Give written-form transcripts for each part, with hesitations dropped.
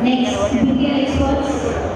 Next, media experts.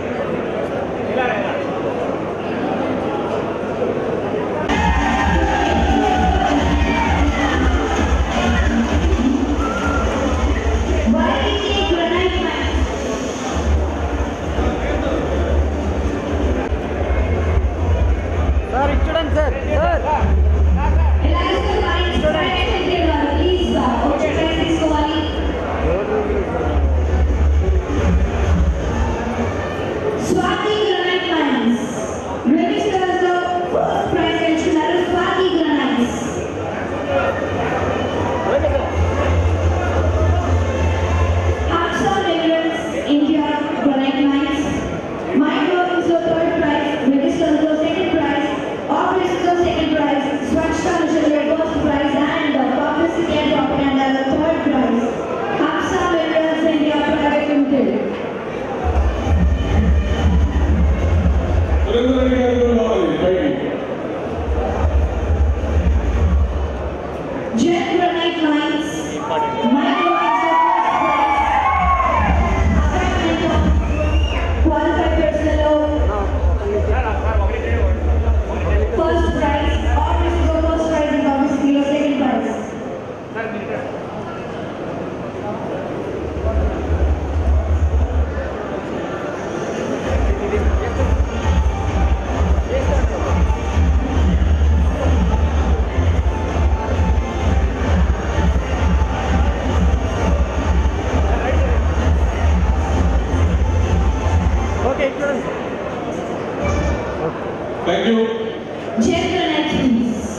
Thank you. Gentlemen, please.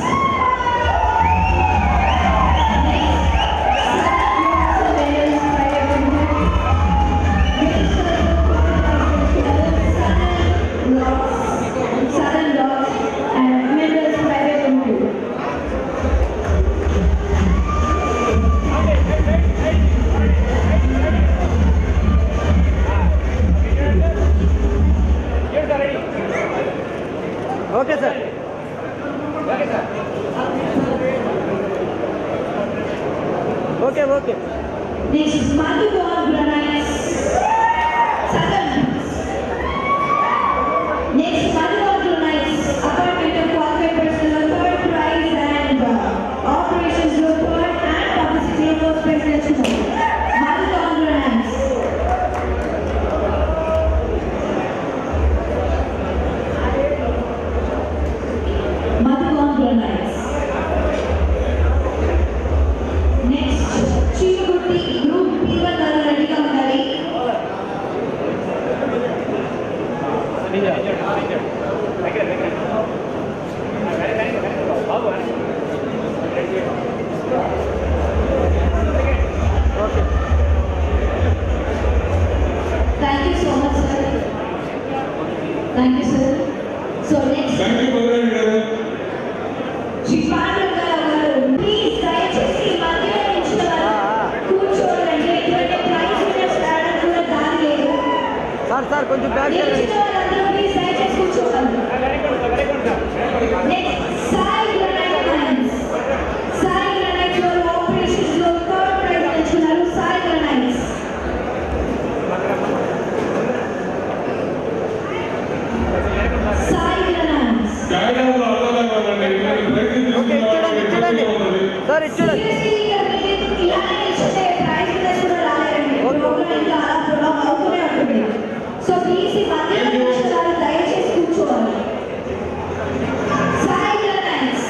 Okay, sir. Okay, sir. Okay, okay. Next is Madhuban Southern. Next, Madhuban appointment of qualified personnel, third prize and operations report and publicity of first presidential. Madhuban Next, Chimakurthy Group P1 Ready Company. Thank you so much, sir. Thank you, sir. So next. Thank you, Badrinarayana. Chimakurthy, please దయచేసి మధ్యలో నిల్చోవాలి. కూర్చోవాలండి. ఎటువంటి prize winners రావడానికి కూడా దారి లేదు. Sir కొంచెం back చేయండి. నిల్చోవాలందరూ please దయచేసి కూర్చోవాలి. Next Sai granites. Sai granites లో ఆపరేషన్స్ లో థర్డ్ ప్రైజ్ నిల్చున్నారు. సాయి గ్రానైట్స్. సాయి గ్రానైట్స్. గాయనాలు అర్థంగా ఉండండి. సార్ ఇచ్చాడు. సో ప్లీజ్ దయచేసి కూర్చోవాలి. Sai granites.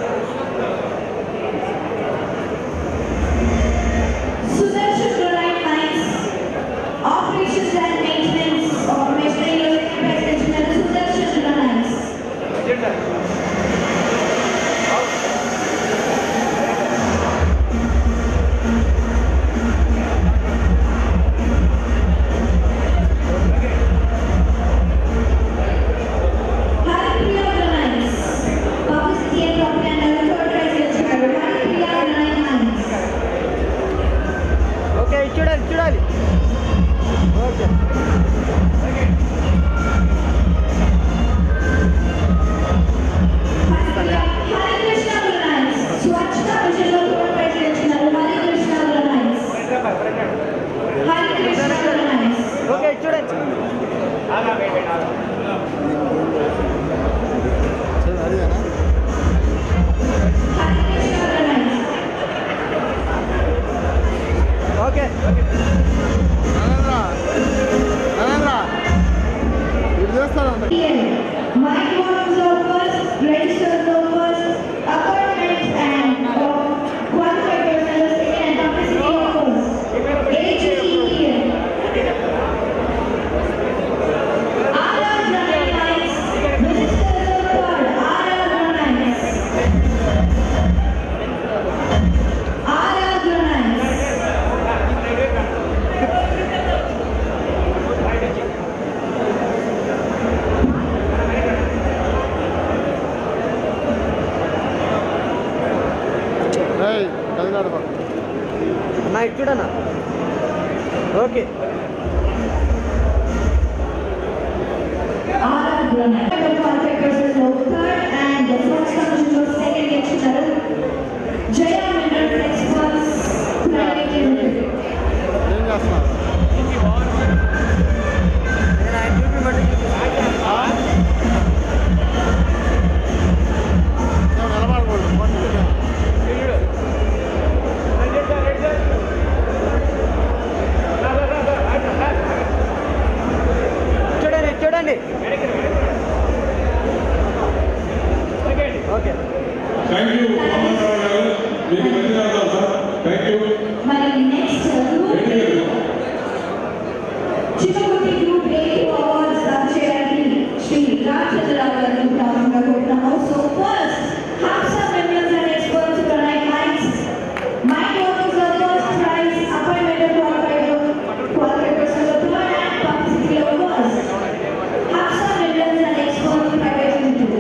Sudarshan granite mines operations and maintenance of material president Sudarshan granites. ఇటు చూడన్నా. ఓకే. చూడండి. ఓకే. థ్యాంక్ యూ రామారావు గారు. మీకు ధన్యవాదాలు సార్. Thank you. మరి next Chimakurthi group A awards చేయడానికి శ్రీ రామచంద్ర గారిని ప్రారంభంగా కోరుతున్నాము. So first have some members and experts to write minds. Mind workers are first prize appointment of qualified person of third and publicity of first. Have some members and experts to private limited.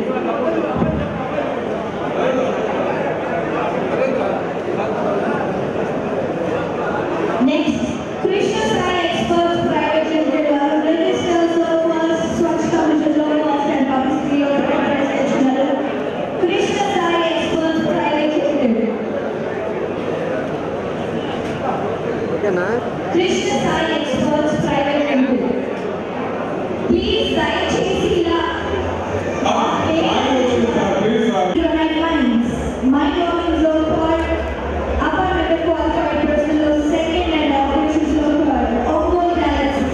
Next, Krishna Sai Experts Private Limited are registered servers, Swachh Commission Laws and Publicity of Professional. Krishna Sai Experts Private Limited. ఓకేనా? Krishna Sai Experts Private Limited. Please దయచేసి ఇలా lines. My workings are called appointment of qualified personnel second and operations are called ongoing galaxy.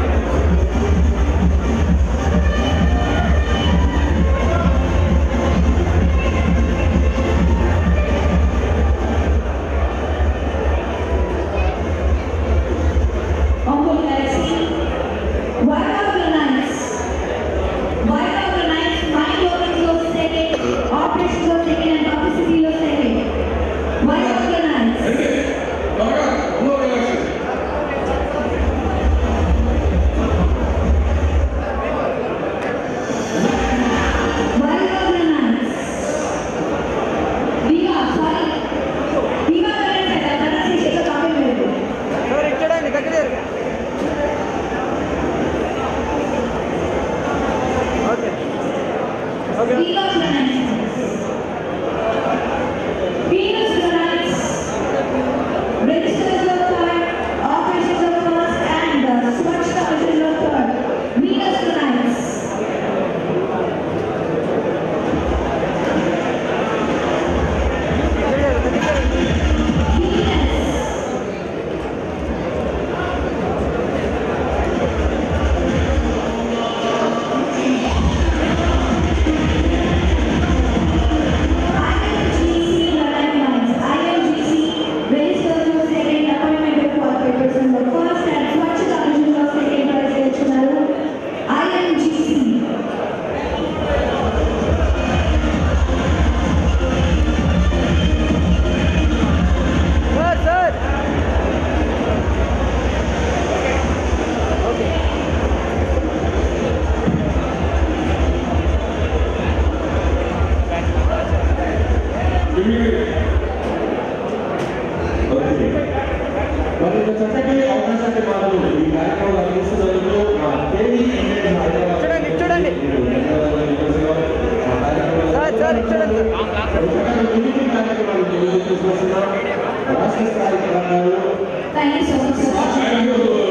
Ongoing galaxy. Why organize? My workings are second, operations are second and publicity are second. Why organize? Why organize? Viva, sorry. Viva current pronunciation का काफी मेरे को. Sir ఇటు చూడండి. దగ్గర. Okay. Okay. Viva organize. Venus organize. Registers of third, operations of first and Swachh Commission of third. Venus organize. Sir sir. Okay. మరి చక్కటి అవకాశాన్ని మాకు ఈ కార్యక్రమం అందిస్తున్నందుకు చూడండి. చూడండి. సార్ సార్ ఇటు చూడండి. కార్యక్రమాలు Thank you so much, sir. Thank you